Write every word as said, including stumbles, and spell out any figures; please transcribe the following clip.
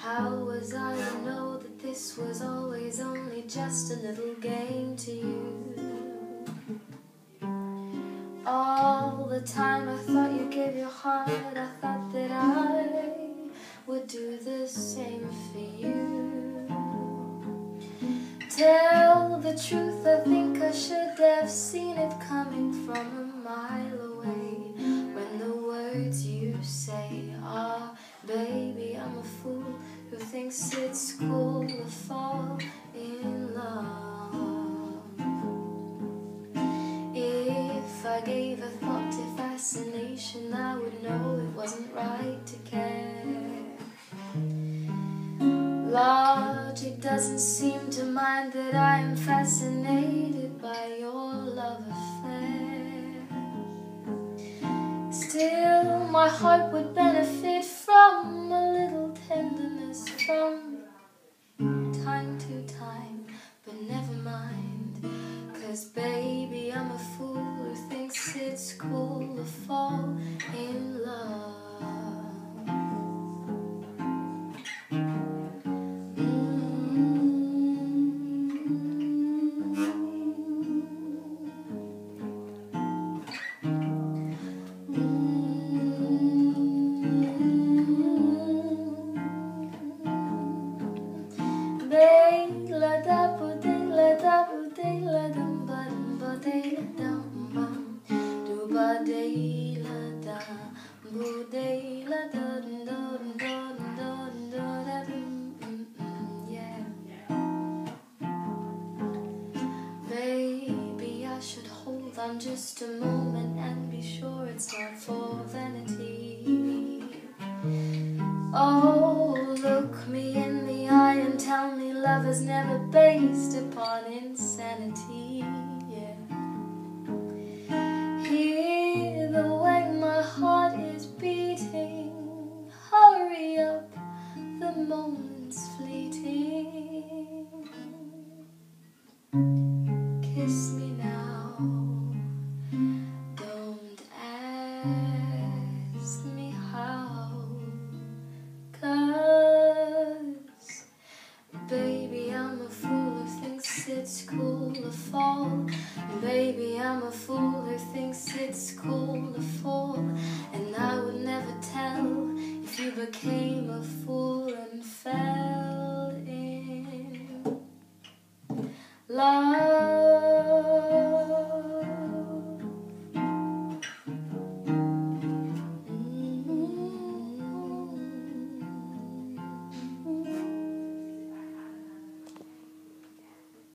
How was I to know that this was always only just a little game to you? All the time I thought you gave your heart, I thought that I would do the same for you. Tell the truth, I think I should have seen it coming from a mile away. When the words you say are, baby, I'm a fool who thinks it's cool to fall in love. If I gave a thought to fascination, I would know it wasn't right to care. Logic doesn't seem to mind that I am fascinated by your love affair. Still, my heart would benefit from a little tenderness from time to time, but never mind, 'cause baby, I'm a fool who thinks it's cool to fall in love. Baby, I should hold on just a moment and be sure it's not for vanity. Oh, look me in the eye and tell me love is never based upon insanity. Yeah. Hear the way my heart is beating. Hurry up, the moment's fleeting. Kiss me now, don't ask me how, 'cause baby, I'm a fool who thinks it's cool to fall. Baby, I'm a fool who thinks it's cool to fall. And I would never tell if you became a fool and fell in love.